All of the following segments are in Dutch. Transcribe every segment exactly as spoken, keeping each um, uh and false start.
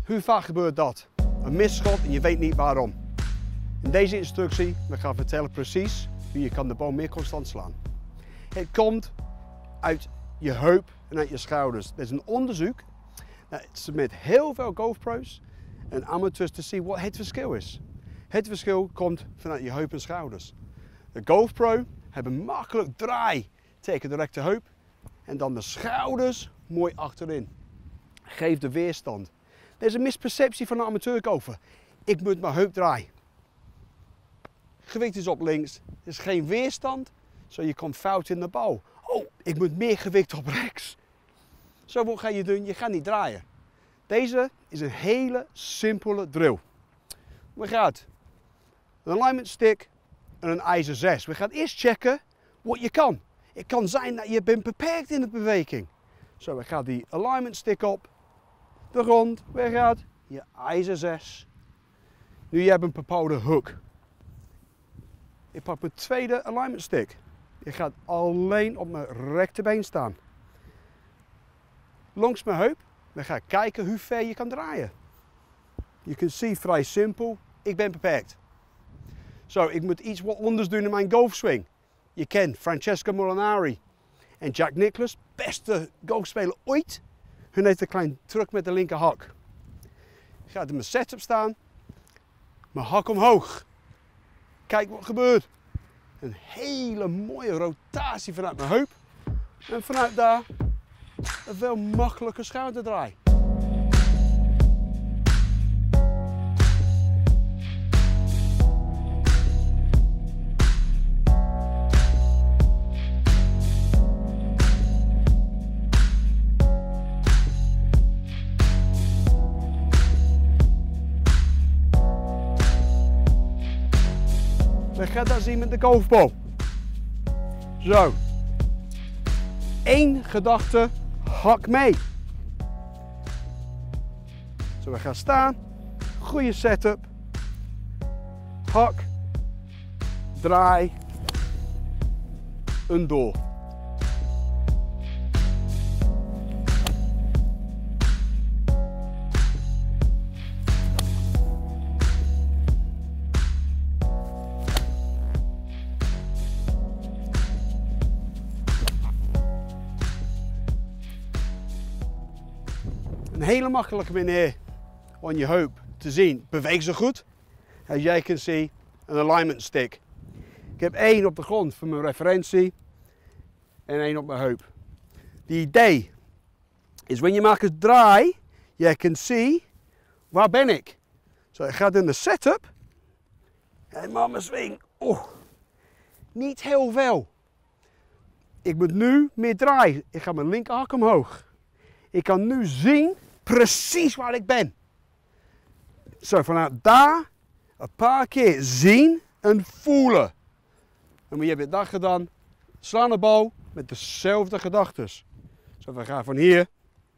Hoe vaak gebeurt dat? Een misschot en je weet niet waarom. In deze instructie we gaan vertellen precies hoe je kan de boom meer constant slaan. Het komt uit je heup en uit je schouders. Er is een onderzoek met heel veel golfpro's en amateurs te zien wat het verschil is. Het verschil komt vanuit je heup en schouders. De golfpro hebben makkelijk draai tegen de rechte heup en dan de schouders mooi achterin. Geef de weerstand. Er is een misperceptie van een amateurgolfer. Ik moet mijn heup draaien. Gewicht is op links. Er is geen weerstand, zo je komt fout in de bal. Oh, ik moet meer gewicht op rechts. Zo wat ga je doen? Je gaat niet draaien. Deze is een hele simpele drill. We gaan een alignment stick en een ijzer zes. We gaan eerst checken wat je kan. Het kan zijn dat je bent beperkt in de beweging. Zo, we gaan die alignment stick op. De grond, weer gaat je ijzer zes. Nu je hebt een bepaalde hoek. Ik pak mijn tweede alignment stick. Je gaat alleen op mijn rechterbeen staan. Langs mijn heup. Dan ga ik kijken hoe ver je kan draaien. Je kunt zien, vrij simpel. Ik ben beperkt. Zo, ik moet iets wat anders doen in mijn golfswing. Je kent Francesco Molinari en Jack Nicklaus, beste golfspeler ooit. Hun heeft een klein truc met de linkerhak. Ik ga in mijn setup staan. Mijn hak omhoog. Kijk wat gebeurt. Een hele mooie rotatie vanuit mijn heup. En vanuit daar een veel makkelijker schouderdraai. We gaan dat zien met de golfbal. Zo. Eén gedachte, hak mee. Zo, we gaan staan. Goede setup. Hak. Draai. Een door. Een hele makkelijke manier om je heup te zien, beweegt ze goed. Als jij kunt zien, een alignment stick. Ik heb één op de grond voor mijn referentie en één op mijn heup. Die idee is, wanneer je maakt een draai, jij kunt zien, waar ben ik? Zo, ik ga in de setup en maak mijn swing. Oh, niet heel veel. Ik moet nu meer draaien. Ik ga mijn linkerhak omhoog. Ik kan nu zien precies waar ik ben. Zo, vanuit daar een paar keer zien en voelen. En je hebt dat gedaan. Slaan de bal met dezelfde gedachten. Zo, we gaan van hier.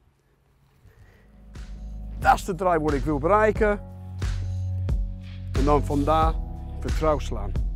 Dat is de draai wat ik wil bereiken. En dan vandaar vertrouwd slaan.